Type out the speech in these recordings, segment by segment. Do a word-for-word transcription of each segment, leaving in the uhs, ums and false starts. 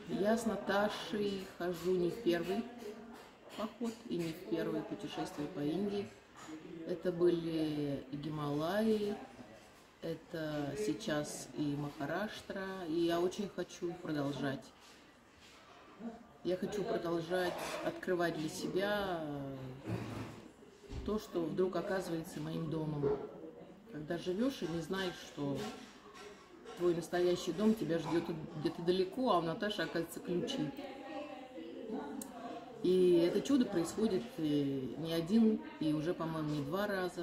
Я с Наташей хожу не в первый поход и не в первое путешествие по Индии. Это были и Гималаи, это сейчас и Махараштра, и я очень хочу продолжать. Я хочу продолжать открывать для себя то, что вдруг оказывается моим домом. Когда живешь и не знаешь, что твой настоящий дом тебя ждет где-то далеко, а у Наташи, оказывается, ключи. И это чудо происходит не один, и уже, по-моему, не два раза.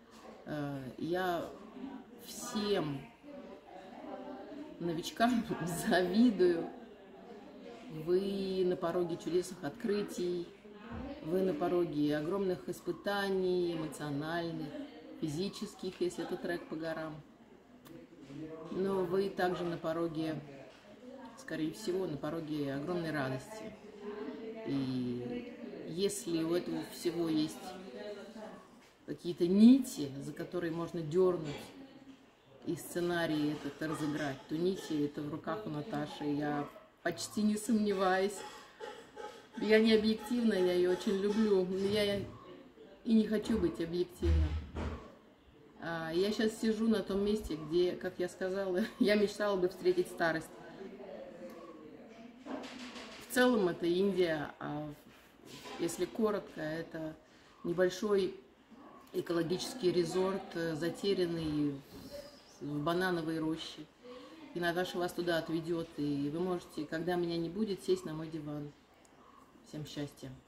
Я всем новичкам завидую. Вы на пороге чудесных открытий, вы на пороге огромных испытаний, эмоциональных, физических, если это трек по горам. Но вы также на пороге, скорее всего, на пороге огромной радости. И если у этого всего есть какие-то нити, за которые можно дернуть и сценарий этот разыграть, то нити это в руках у Наташи, я почти не сомневаюсь. Я не объективна, я ее очень люблю, но я и не хочу быть объективна. Я сейчас сижу на том месте, где, как я сказала, я мечтала бы встретить старость. В целом это Индия, а если коротко, это небольшой экологический резорт, затерянный в банановой роще. И Наташа вас туда отведет, и вы можете, когда меня не будет, сесть на мой диван. Всем счастья!